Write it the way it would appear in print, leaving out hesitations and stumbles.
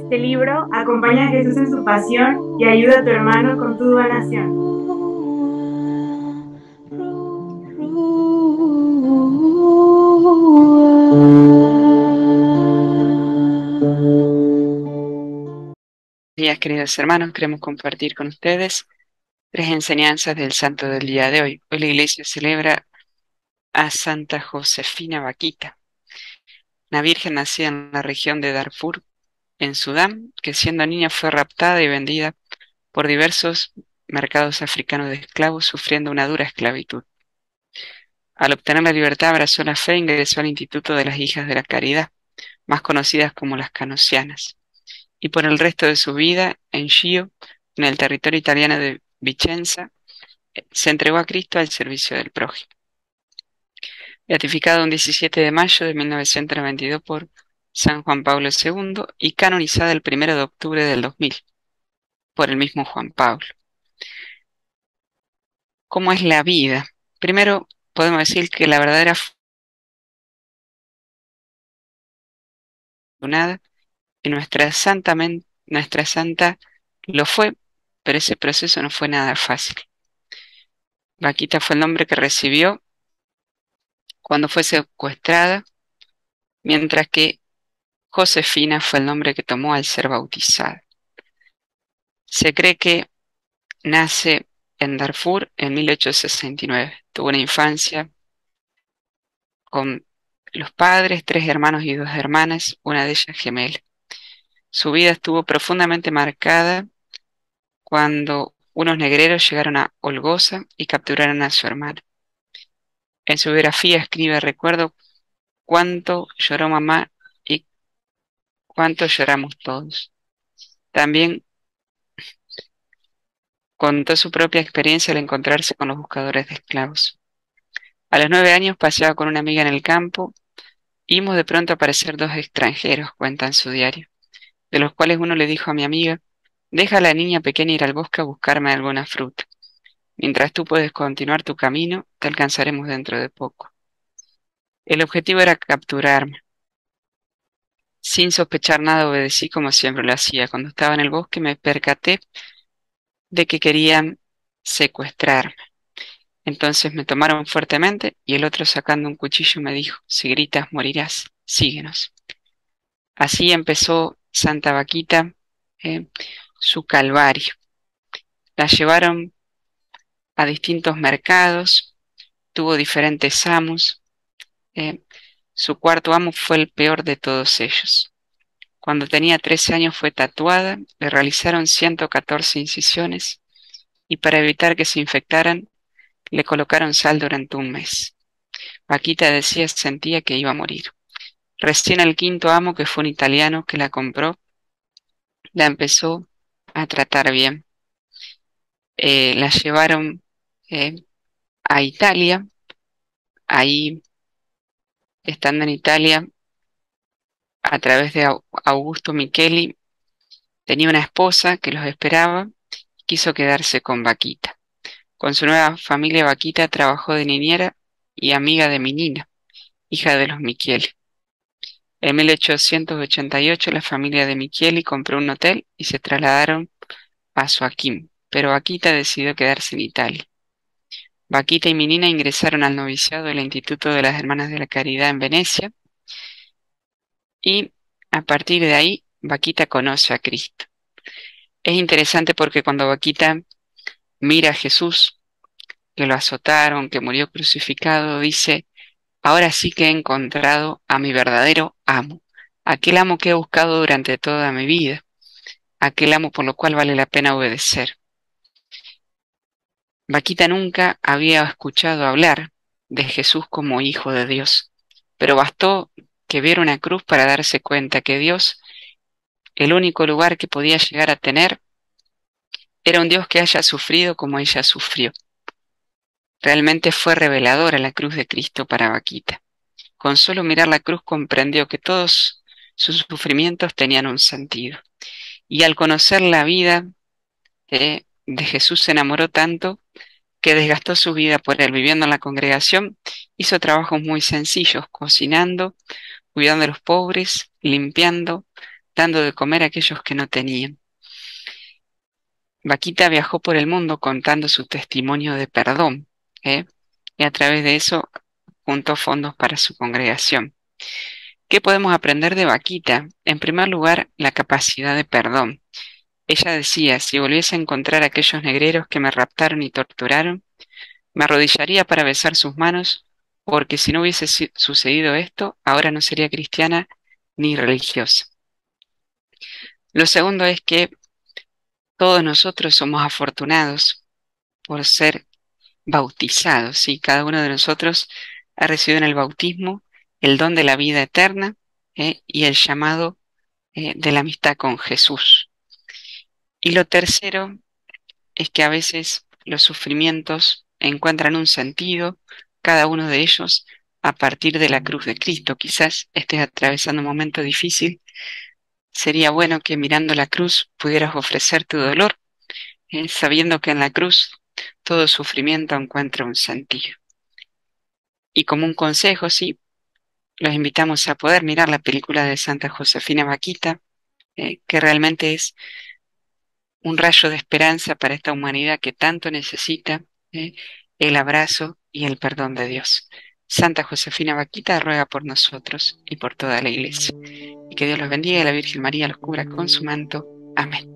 este libro, acompaña a Jesús en su pasión y ayuda a tu hermano con tu donación. Días, queridos hermanos, queremos compartir con ustedes 3 enseñanzas del santo del día de hoy. Hoy la iglesia celebra a Santa Josefina Vaquita, una virgen nacida en la región de Darfur, en Sudán, que siendo niña fue raptada y vendida por diversos mercados africanos de esclavos, sufriendo una dura esclavitud. Al obtener la libertad abrazó la fe e ingresó al Instituto de las Hijas de la Caridad, más conocidas como las Canosianas, y por el resto de su vida en Schio, en el territorio italiano de Vicenza, se entregó a Cristo al servicio del prójimo. Beatificada un 17 de mayo de 1992 por San Juan Pablo II y canonizada el 1 de octubre del 2000 por el mismo Juan Pablo. ¿Cómo es la vida? Primero, podemos decir que la verdadera afortunada y nuestra santa lo fue, pero ese proceso no fue nada fácil. Vaquita fue el nombre que recibió cuando fue secuestrada, mientras que Josefina fue el nombre que tomó al ser bautizada. Se cree que nace en Darfur en 1869. Tuvo una infancia con los padres, 3 hermanos y 2 hermanas, una de ellas gemela. Su vida estuvo profundamente marcada cuando unos negreros llegaron a Olgoza y capturaron a su hermana. En su biografía escribe: recuerdo cuánto lloró mamá y cuánto lloramos todos. También contó su propia experiencia al encontrarse con los buscadores de esclavos. A los 9 años paseaba con una amiga en el campo y vimos de pronto aparecer 2 extranjeros, cuenta en su diario, de los cuales uno le dijo a mi amiga: deja a la niña pequeña ir al bosque a buscarme alguna fruta. Mientras tú puedes continuar tu camino, te alcanzaremos dentro de poco. El objetivo era capturarme. Sin sospechar nada obedecí como siempre lo hacía. Cuando estaba en el bosque me percaté de que querían secuestrarme. Entonces me tomaron fuertemente y el otro, sacando un cuchillo, me dijo: si gritas morirás, síguenos. Así empezó Santa Vaquita su calvario. La llevaron a distintos mercados, tuvo diferentes amos. eh, Su cuarto amo fue el peor de todos ellos. Cuando tenía 13 años fue tatuada, le realizaron 114 incisiones y para evitar que se infectaran, le colocaron sal durante un mes. Vaquita decía sentía que iba a morir. Recién el quinto amo, que fue un italiano que la compró, la empezó a tratar bien. La llevaron eh, a Italia. Ahí, estando en Italia, a través de Augusto Micheli, tenía una esposa que los esperaba y quiso quedarse con Vaquita. Con su nueva familia, Vaquita trabajó de niñera y amiga de Minina, hija de los Micheli. En 1888 la familia de Micheli compró un hotel y se trasladaron a Suaquim, pero Vaquita decidió quedarse en Italia. Vaquita y Minina ingresaron al noviciado del Instituto de las Hermanas de la Caridad en Venecia y a partir de ahí Vaquita conoce a Cristo. Es interesante porque cuando Vaquita mira a Jesús, que lo azotaron, que murió crucificado, dice: ahora sí que he encontrado a mi verdadero amo, aquel amo que he buscado durante toda mi vida, aquel amo por lo cual vale la pena obedecer. Vaquita nunca había escuchado hablar de Jesús como Hijo de Dios, pero bastó que viera una cruz para darse cuenta que Dios, el único lugar que podía llegar a tener, era un Dios que haya sufrido como ella sufrió. Realmente fue reveladora la cruz de Cristo para Vaquita. Con solo mirar la cruz comprendió que todos sus sufrimientos tenían un sentido. Y al conocer la vida de Jesús se enamoró tanto que desgastó su vida por él. Viviendo en la congregación, hizo trabajos muy sencillos, cocinando, cuidando a los pobres, limpiando, dando de comer a aquellos que no tenían. Vaquita viajó por el mundo contando su testimonio de perdón, ¿eh? Y a través de eso juntó fondos para su congregación. ¿Qué podemos aprender de Vaquita? En primer lugar, la capacidad de perdón. Ella decía, si volviese a encontrar a aquellos negreros que me raptaron y torturaron, me arrodillaría para besar sus manos, porque si no hubiese sucedido esto, ahora no sería cristiana ni religiosa. Lo segundo es que todos nosotros somos afortunados por ser bautizados, ¿sí? Cada uno de nosotros ha recibido en el bautismo el don de la vida eterna, y el llamado de la amistad con Jesús. Y lo tercero es que a veces los sufrimientos encuentran un sentido, cada uno de ellos a partir de la cruz de Cristo. Quizás estés atravesando un momento difícil, sería bueno que mirando la cruz pudieras ofrecer tu dolor, sabiendo que en la cruz todo sufrimiento encuentra un sentido. Y como un consejo, sí, los invitamos a poder mirar la película de Santa Josefina Vaquita, que realmente es un rayo de esperanza para esta humanidad que tanto necesita, el abrazo y el perdón de Dios. Santa Josefina Vaquita ruega por nosotros y por toda la Iglesia. Y que Dios los bendiga y la Virgen María los cubra con su manto. Amén.